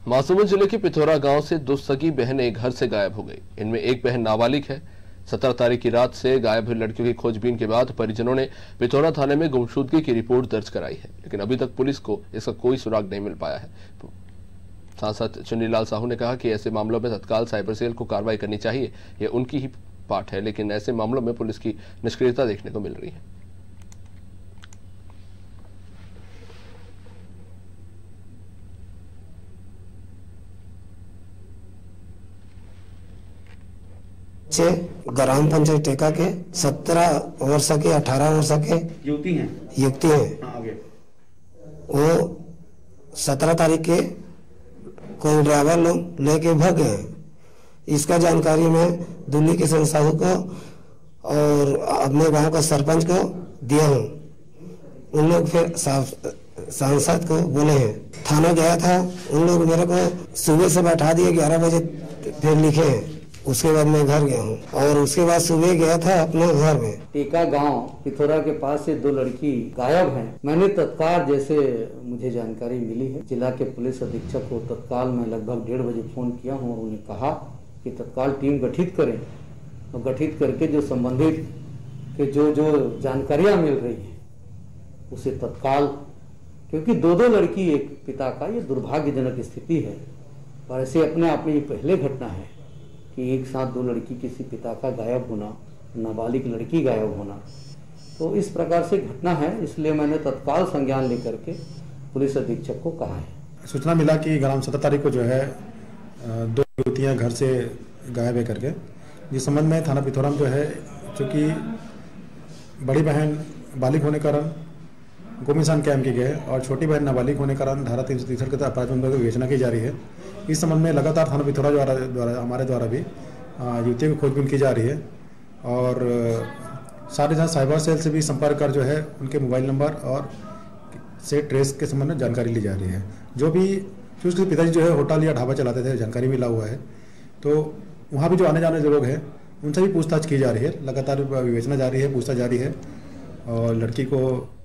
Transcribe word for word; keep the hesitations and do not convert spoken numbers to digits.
महासमुंद जिले के पिथौरा गांव से दो सगी बहनें एक घर से गायब हो गई। इनमें एक बहन नाबालिग है। सत्रह तारीख की रात से गायब हुई लड़कियों की खोजबीन के बाद परिजनों ने पिथौरा थाने में गुमशुदगी की रिपोर्ट दर्ज कराई है, लेकिन अभी तक पुलिस को इसका कोई सुराग नहीं मिल पाया है। सांसद चुन्नीलाल साहू ने कहा कि ऐसे मामलों में तत्काल साइबर सेल को कार्रवाई करनी चाहिए, यह उनकी ही पाठ है, लेकिन ऐसे मामलों में पुलिस की निष्क्रियता देखने को मिल रही है। ग्राम पंचायत टेका के सत्रह वर्ष के अठारह वर्ष के युवती हैं युवती हैं आगे वो सत्रह तारीख के कोई ड्राइवर लोग लेके भाग गए। इसका जानकारी मैं दिल्ली के संसाधु को और अपने गांव का सरपंच को दिया हूँ। उन लोग फिर सांसद को बोले हैं, थाना गया था, उन लोग मेरे को सुबह से बैठा दिए, ग्यारह बजे फिर लिखे हैं। उसके बाद मैं घर गया हूँ और उसके बाद सुबह गया था अपने घर में। टेका गांव पिथौरा के पास से दो लड़की गायब हैं। मैंने तत्काल जैसे मुझे जानकारी मिली है, जिला के पुलिस अधीक्षक को तत्काल मैं लगभग डेढ़ बजे फोन किया हूँ और उन्हें कहा कि तत्काल टीम गठित करें और गठित करके जो संबंधित के जो जो जानकारियाँ मिल रही है उसे तत्काल, क्योंकि दो दो लड़की एक पिता का ये दुर्भाग्यजनक स्थिति है और ऐसे अपने आप में ये पहले घटना है कि एक साथ दो लड़की किसी पिता का गायब होना, नाबालिग लड़की गायब होना, तो इस प्रकार से घटना है। इसलिए मैंने तत्काल संज्ञान लेकर के पुलिस अधीक्षक को कहा है। सूचना मिला कि ग्राम सत्रह तारीख को जो है दो युवतियां घर से गायब है करके, जिस संबंध में थाना पिथौरा में जो है, चूँकि बड़ी बहन बालिग होने के कारण गुमनिशान कैम की गए और छोटी बहन नाबालिग होने के कारण धारा तीन सौ तिरसठ के तहत अपराध मामले की विवेचना की जा रही है। इस संबंध में लगातार थाना पिथौरा द्वारा द्वारा हमारे द्वारा भी युवतियों की खोजबीन की जा रही है और साथ ही साथ साइबर सेल से भी संपर्क कर जो है उनके मोबाइल नंबर और से ट्रेस के संबंध में जानकारी ली जा रही है। जो भी कि उसके पिताजी जो है होटल या ढाबा चलाते थे, जानकारी मिला हुआ है, तो वहाँ भी जो आने जाने जो लोग हैं उनसे भी पूछताछ की जा रही है। लगातार विवेचना जारी है, पूछताछ जारी है और लड़की को